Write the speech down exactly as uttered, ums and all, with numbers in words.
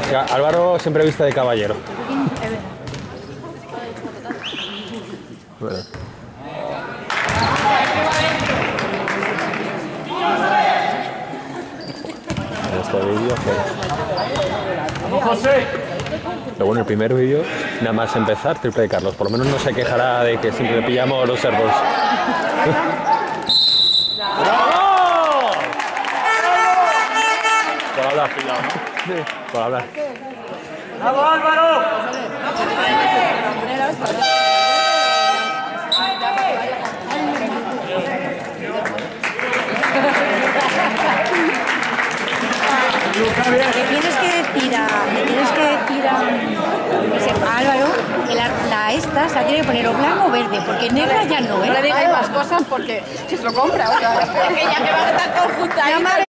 Ya, Álvaro siempre viste de caballero. Bueno. En este vídeo fue... José. Pero bueno, el primer vídeo, nada más empezar, triple de Carlos. Por lo menos no se quejará de que siempre pillamos los servos. ¡Bravo! Por hablar, pillado, ¿no? Sí, por hablar. ¡Bravo, Álvaro! Le tienes que decir a, le tienes que decir a, a Álvaro que la, la esta se la tiene que poner o blanco o verde, porque negra ya no, ¿eh? No le digáis más cosas porque se lo compra. O sea, es que ya que van a estar conjuntas.